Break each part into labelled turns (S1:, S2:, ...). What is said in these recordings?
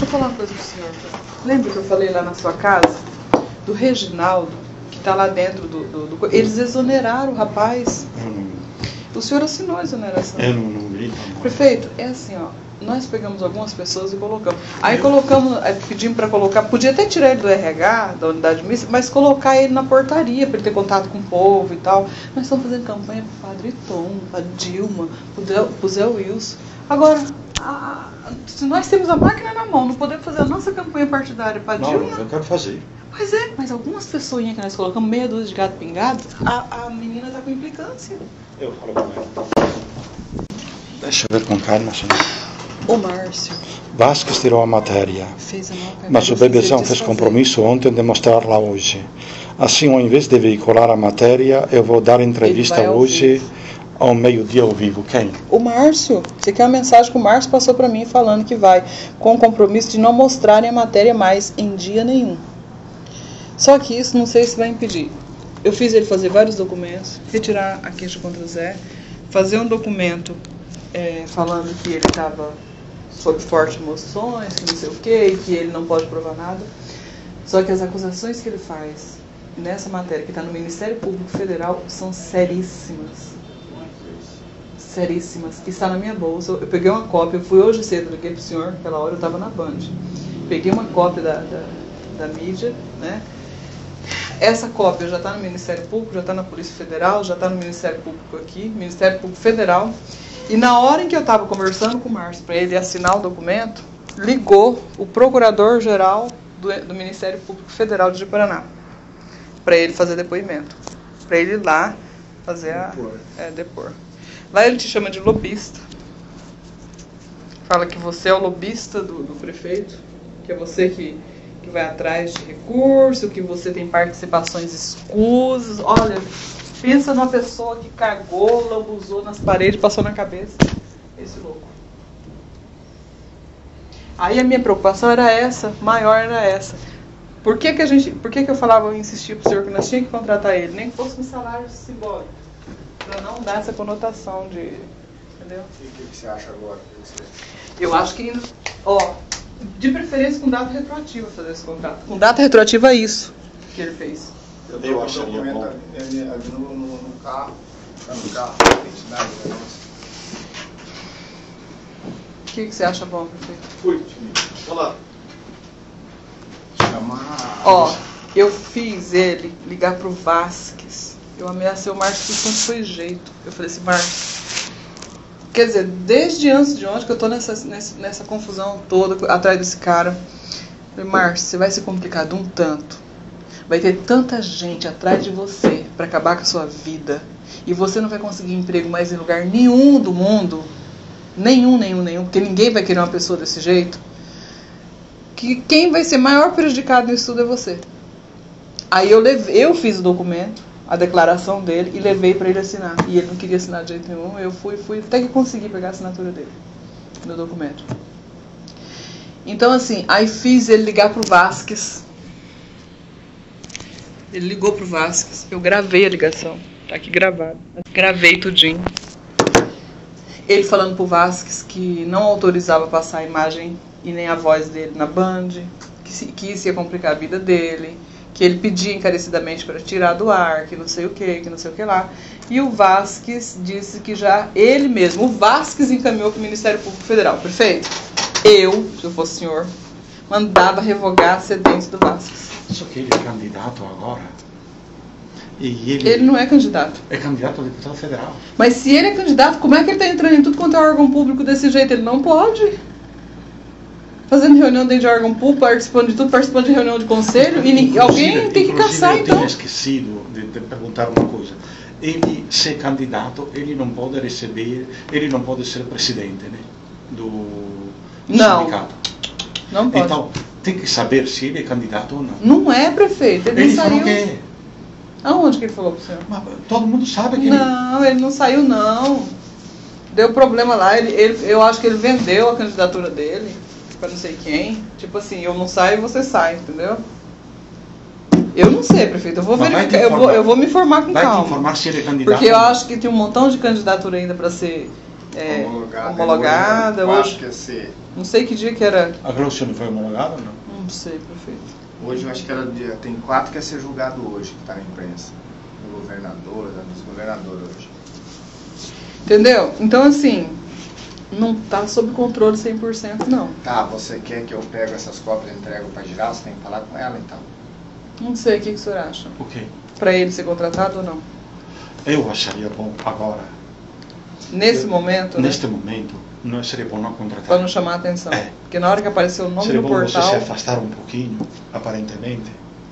S1: eu falar uma coisa pro senhor. Lembra que eu falei lá na sua casa do Reginaldo, que está lá dentro do... Eles exoneraram o rapaz. O senhor assinou a exoneração.
S2: Eu não vi.
S1: Prefeito, é assim, ó. Nós pegamos algumas pessoas e colocamos. Aí colocamos, pedimos para colocar, podia até tirar ele do RH, da unidade mista, mas colocar ele na portaria, para ele ter contato com o povo e tal. Nós estamos fazendo campanha para o Padre Tom, para Dilma, para o Zé Wilson. Agora, se nós temos a máquina na mão, não podemos fazer a nossa campanha partidária para Dilma?
S2: Não, eu quero fazer.
S1: Pois é, mas algumas pessoinhas que nós colocamos, meia dúzia de gato pingado, a menina está com implicância.
S2: Eu falo com ela. Deixa eu ver com calma, senhor.
S1: O Márcio
S2: Vasquez tirou a matéria,
S1: fez a nota,
S2: mas o Bebezão fez compromisso ontem de mostrá-la hoje. Assim, ao invés de veicular a matéria, eu vou dar entrevista hoje ao meio-dia ao vivo. Quem?
S1: O Márcio. Você quer uma mensagem que o Márcio passou para mim falando que vai, com o compromisso de não mostrarem a matéria mais em dia nenhum. Só que isso não sei se vai impedir. Eu fiz ele fazer vários documentos, retirar a queixa contra o Zé, fazer um documento falando que ele estava sob fortes emoções, que não sei o quê, que ele não pode provar nada. Só que as acusações que ele faz nessa matéria, que está no Ministério Público Federal, são seríssimas. Seríssimas. Está na minha bolsa. Eu peguei uma cópia, eu fui hoje cedo, liguei para o senhor, naquela hora eu estava na Band. Peguei uma cópia da mídia, né? Essa cópia já está no Ministério Público, já está na Polícia Federal, já está no Ministério Público aqui, Ministério Público Federal. E na hora em que eu estava conversando com o Márcio para ele assinar o documento, ligou o Procurador-Geral do Ministério Público Federal de Paraná para ele fazer depoimento. Para ele ir lá fazer depor. Lá ele te chama de lobista. Fala que você é o lobista do prefeito, que é você que vai atrás de recurso, que você tem participações escusas. Olha, pensa numa pessoa que cagou, lambuzou nas paredes, passou na cabeça. Esse louco. Aí a minha preocupação era essa, maior era essa. Por que eu falava, eu insistia pro senhor que nós tínhamos que contratar ele, nem que fosse um salário simbólico, para não dar essa conotação de... Entendeu?
S3: E o que você acha agora?
S1: Eu acho que, de preferência com data retroativa fazer esse contrato. Com data retroativa é isso que ele fez.
S3: Eu acharia bom. No carro, identidade,
S1: O que você acha bom, prefeito?
S3: Fui, olá.
S1: Eu fiz ele ligar pro Vasquez. Eu ameacei o Márcio com foi jeito. Eu falei assim, Márcio, quer dizer, desde antes de ontem que eu tô nessa confusão toda atrás desse cara. Eu falei, Márcio, você vai se complicar de um tanto. Vai ter tanta gente atrás de você para acabar com a sua vida. E você não vai conseguir emprego mais em lugar nenhum do mundo. Nenhum. Porque ninguém vai querer uma pessoa desse jeito. Que quem vai ser maior prejudicado nisso tudo é você. Aí eu fiz o documento, a declaração dele, e levei para ele assinar. E ele não queria assinar de jeito nenhum. Eu fui até que consegui pegar a assinatura dele no documento. Então assim, aí fiz ele ligar pro Vasquez. Ele ligou pro Vasquez. Eu gravei a ligação. Tá aqui gravado. Gravei tudinho. Ele falando pro Vasquez que não autorizava passar a imagem e nem a voz dele na Band, que isso ia complicar a vida dele, que ele pedia encarecidamente para tirar do ar, que não sei o que lá. E o Vasquez disse que já ele mesmo, o Vasquez encaminhou para o Ministério Público Federal. Perfeito? Eu, se eu fosse senhor, mandava revogar a cedência do Vasquez.
S2: Só que ele é candidato agora. E
S1: ele não é candidato.
S2: É candidato a deputado federal.
S1: Mas se ele é candidato, como é que ele está entrando em tudo quanto é órgão público desse jeito? Ele não pode. Fazendo reunião dentro de órgão público, participando de tudo, participando de reunião de conselho, e alguém tem que caçar, então.
S2: Eu tinha esquecido de perguntar uma coisa. Ele, ser candidato, ele não pode receber, ele não pode ser presidente, né, do sindicato.
S1: Não pode.
S2: Então, tem que saber se ele é candidato ou não.
S1: Não é, prefeito, ele não saiu.
S2: Falou que é.
S1: Aonde que ele falou pro senhor?
S2: Mas todo mundo sabe que
S1: não, ele não saiu, não. Deu problema lá, eu acho que ele vendeu a candidatura dele para não sei quem. Tipo assim, eu não saio e você sai, entendeu? Eu não sei, prefeito. Eu vou verificar, eu vou me informar com calma.
S2: Vai te informar se ele é candidato.
S1: Porque eu acho que tem um montão de candidatura ainda para ser homologada. Hoje, não sei que dia que era.
S2: A Glaucia não foi homologada ou não?
S1: Não sei, prefeito.
S3: Hoje eu acho que era dia. Tem 4 que ia ser julgado hoje, que está na imprensa. Do governador, da vice-governadora hoje.
S1: Entendeu? Então, assim, não está sob controle 100%, não.
S3: Tá, você quer que eu pego essas cópias e entrego para girar? Você tem que falar com ela, então.
S1: Não sei, o que o senhor acha?
S2: O quê?
S1: Para ele ser contratado ou não?
S2: Eu acharia bom agora.
S1: Nesse momento,
S2: Neste
S1: né?
S2: momento, não seria bom não contratar.
S1: Para não chamar a atenção.
S2: É.
S1: Porque na hora que apareceu o nome
S2: seria
S1: no
S2: bom
S1: portal...
S2: você se afastar um pouquinho, aparentemente.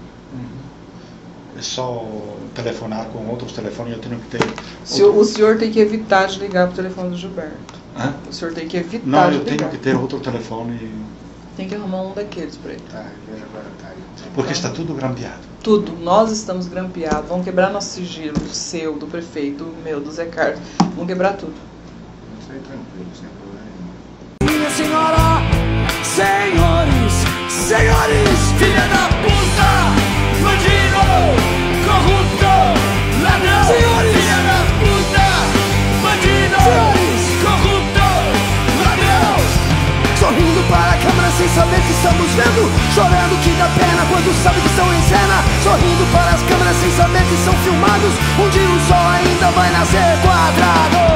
S2: É só telefonar com outros telefones, eu tenho que ter...
S1: O senhor tem que evitar de ligar para o telefone do Gilberto.
S2: Hã?
S1: O senhor tem que evitar
S2: Não,
S1: de
S2: eu
S1: ligar.
S2: tenho que ter outro telefone.
S1: Tem que arrumar um daqueles para ele.
S3: Tá, veja agora, tá.
S2: Porque está tudo grampeado.
S1: Tudo. Nós estamos grampeados. Vão quebrar nosso sigilo, o seu, do prefeito, o meu, do Zé Carlos. Vão quebrar tudo.
S3: Isso aí tranquilo, sem problema nenhum.
S4: Minha senhora, senhores, senhores, filha da puta, bandido, corrupto, ladrão, senhores, filha da puta, bandido, senhores, corrupto, ladrão. Sorrindo para a câmera sem saber que estamos vendo, chorando que dá pena quando sabe que estão em cena. Sorrindo para as câmeras sem saber que são filmados. Um dia o sol ainda vai nascer quadrado.